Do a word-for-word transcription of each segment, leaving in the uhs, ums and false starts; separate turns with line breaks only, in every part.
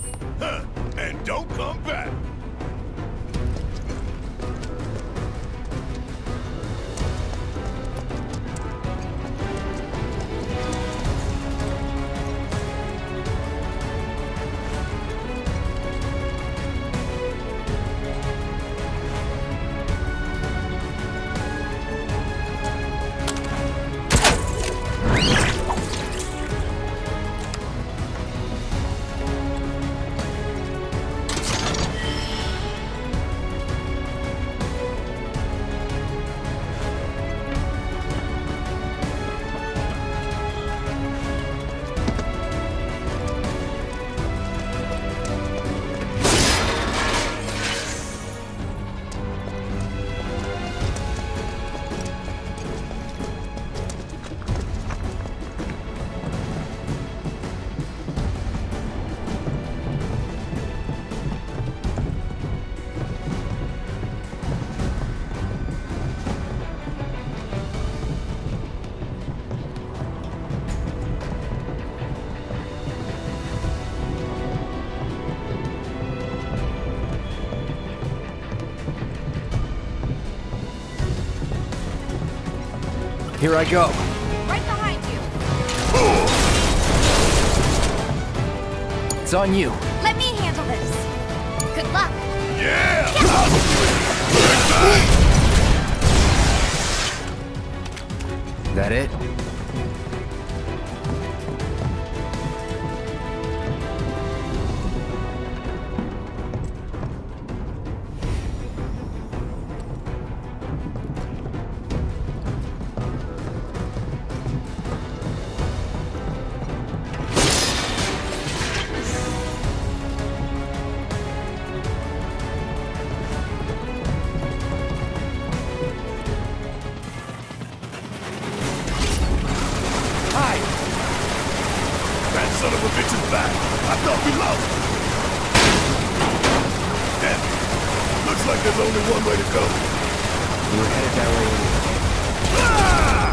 Huh. And don't come back.
Here I go.
Right behind you.
It's on you.
Let me handle this. Good luck.
Yeah!
That it?
That son of a bitch is back. I thought we lost. Damn. Looks like there's only one way to go.
You were headed that way anyway.
Ah!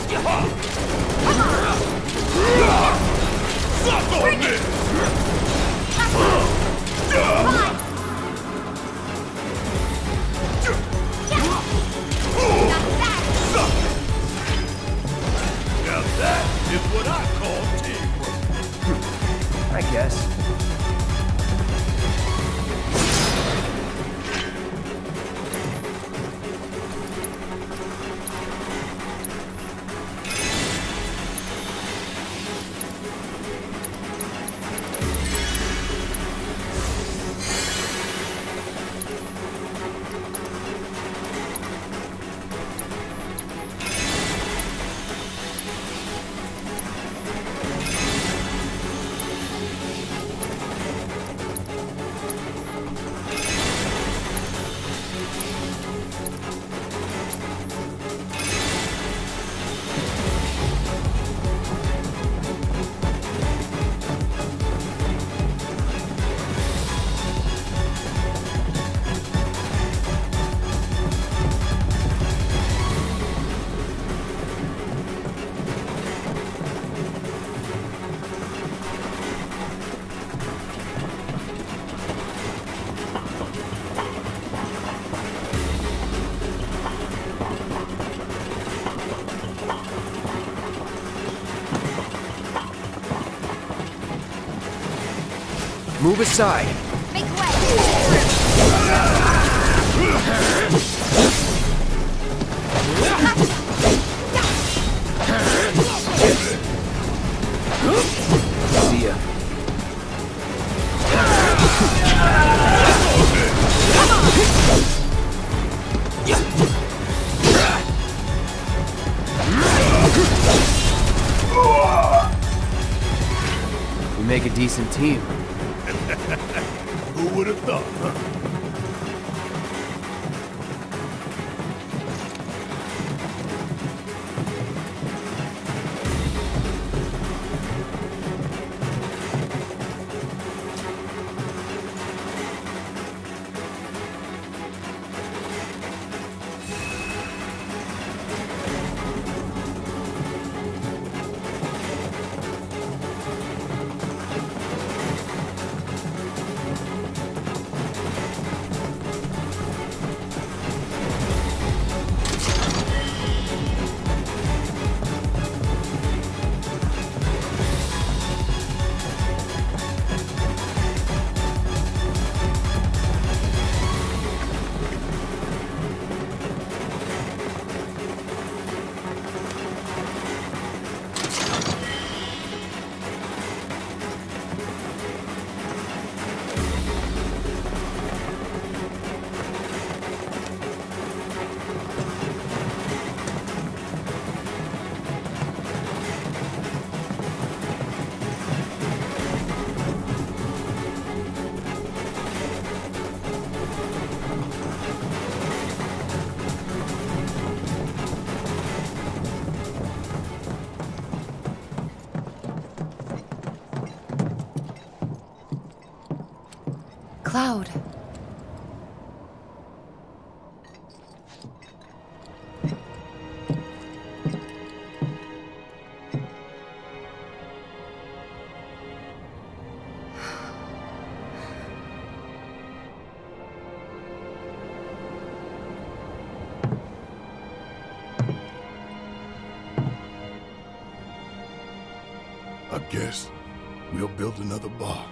Suck on this!
Fine.
Now that is what I call teamwork.
I guess. Move aside.
Make way.
See ya. We make a decent team.
Who would have thought, huh?
Cloud.
I guess we'll build another bar.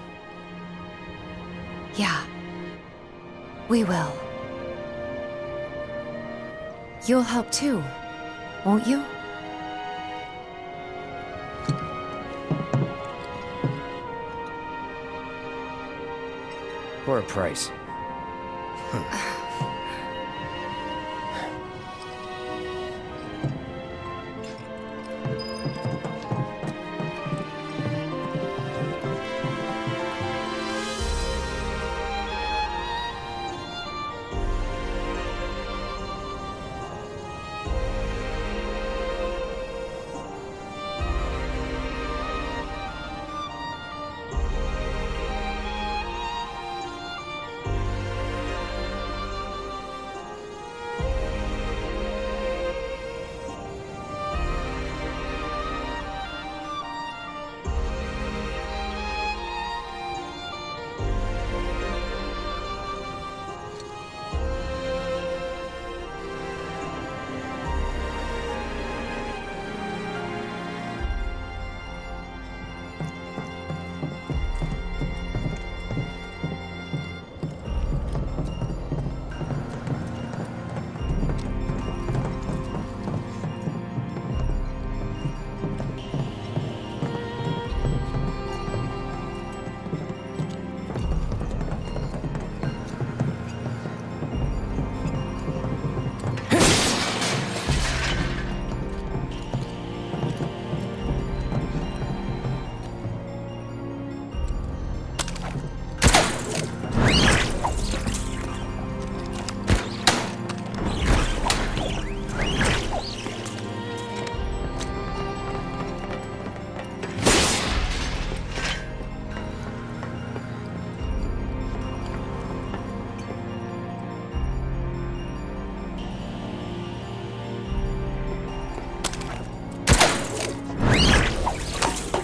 Yeah. We will. You'll help too, won't you?
For a price.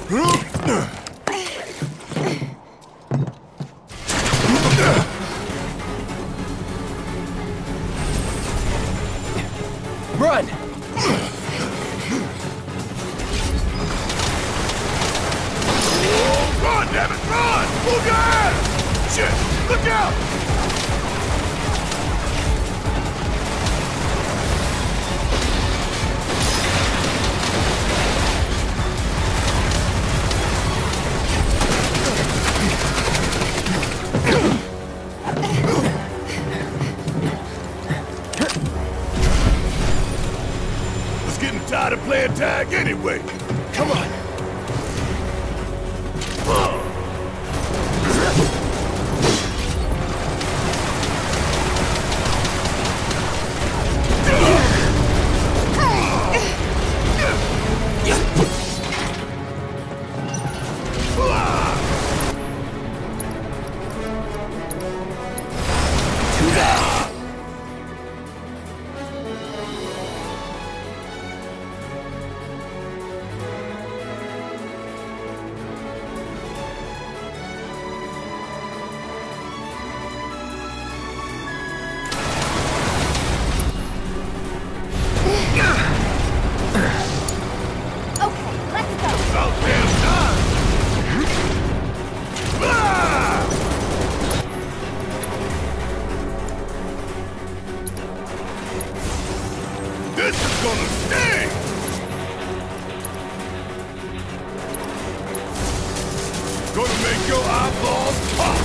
Run!
Run, damn it, run! Move your ass! Shit, look out! Was getting tired of playing tag anyway.
Come on! Too bad.
Okay, let's go.
About damn time! Ah! This is gonna sting! Gonna make your eyeballs pop!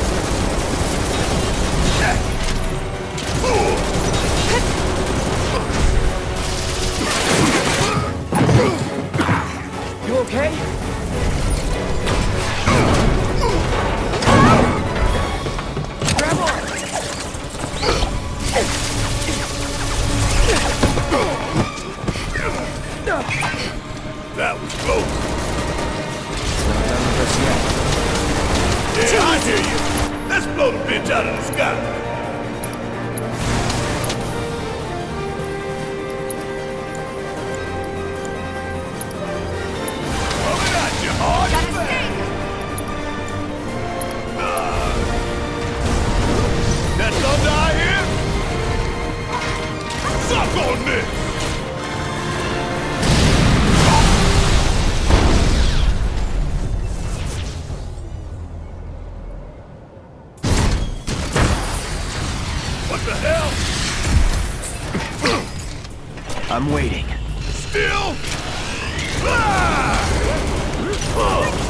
Yeah. Ooh.
You okay? Grab on!
That was close.
Not done with us yet.
Yeah, I hear you. Let's blow the bitch out of the sky. Coming at you hard
Gotta
and fast.
sting!
That thunder I hear? Suck on this! What the hell?
I'm waiting.
Still? Ah!